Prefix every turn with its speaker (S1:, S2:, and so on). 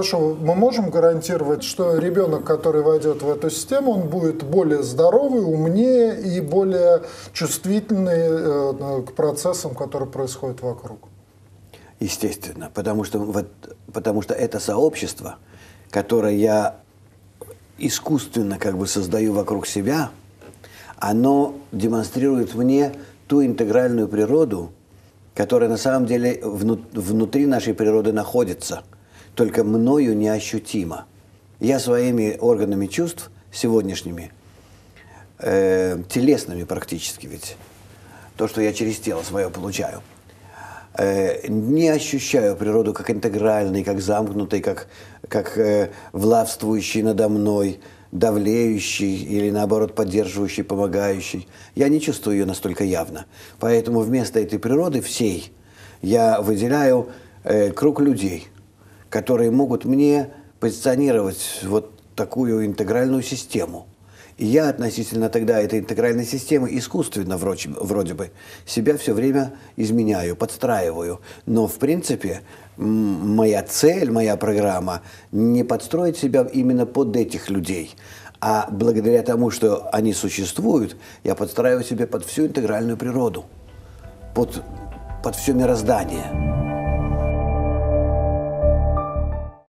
S1: хорошо, мы можем гарантировать, что ребенок, который войдет в эту систему, он будет более здоровый, умнее и более чувствительный к процессам, которые происходят вокруг?
S2: Естественно, потому что это сообщество, которое я искусственно как бы создаю вокруг себя, оно демонстрирует мне ту интегральную природу, которая на самом деле внутри нашей природы находится, только мною неощутима. Я своими органами чувств сегодняшними, телесными практически ведь, то, что я через тело свое получаю, не ощущаю природу как интегральной, как замкнутой, как властвующей надо мной, давлеющий или, наоборот, поддерживающий, помогающий. Я не чувствую ее настолько явно. Поэтому вместо этой природы всей я выделяю круг людей, которые могут мне позиционировать вот такую интегральную систему. И я относительно тогда этой интегральной системы искусственно вроде бы себя все время изменяю, подстраиваю. Но в принципе моя цель, моя программа не подстроить себя именно под этих людей, а благодаря тому, что они существуют, я подстраиваю себя под всю интегральную природу, под все мироздание.